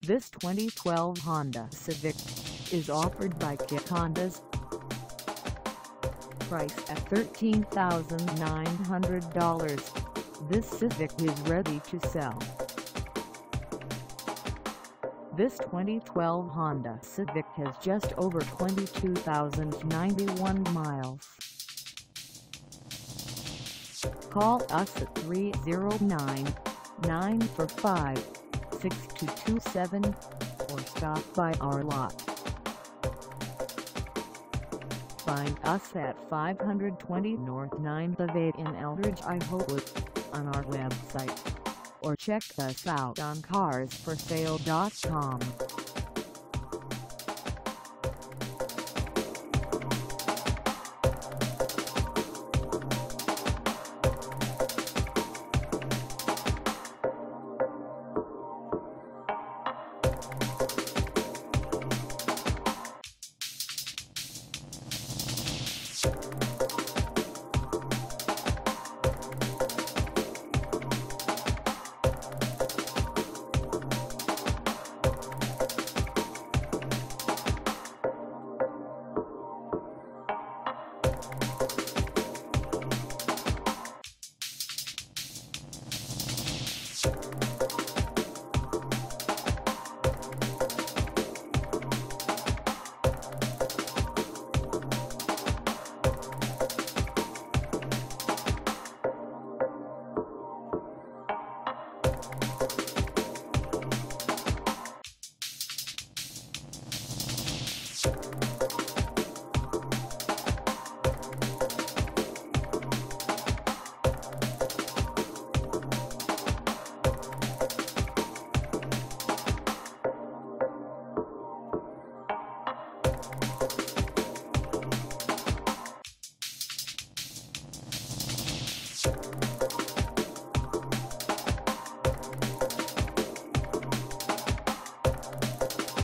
This 2012 Honda Civic is offered by QCHONDAs. Priced at $13,900, this Civic is ready to sell. This 2012 Honda Civic has just over 22,091 miles. Call us at 309-945-6227 or stop by our lot. Find us at 520 North 9th Ave in Eldridge, Iowa, on our website, or check us out on carsforsale.com.